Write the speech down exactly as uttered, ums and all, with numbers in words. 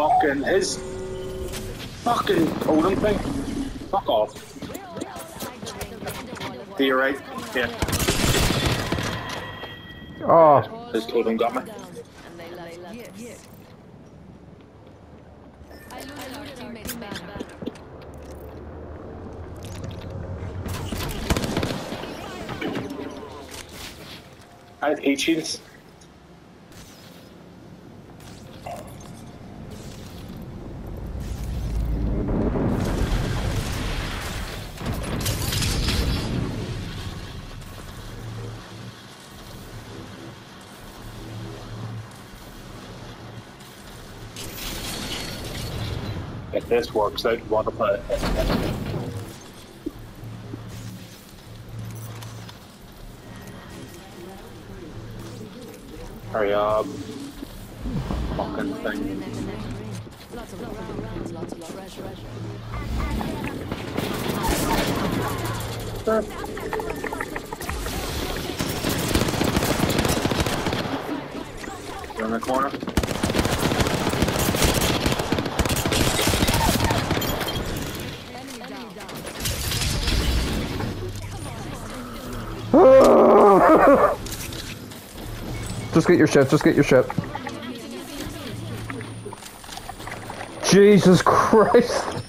fucking his fucking totem thing. Fuck off. To your right. Yeah. Oh. His totem got me. I have heat shields. If this works out, what about it? Hurry up. Fucking thing. Lots of rounds, lots of treasure. Sure. You're in the corner. Just get your ship, just get your ship. Jesus Christ!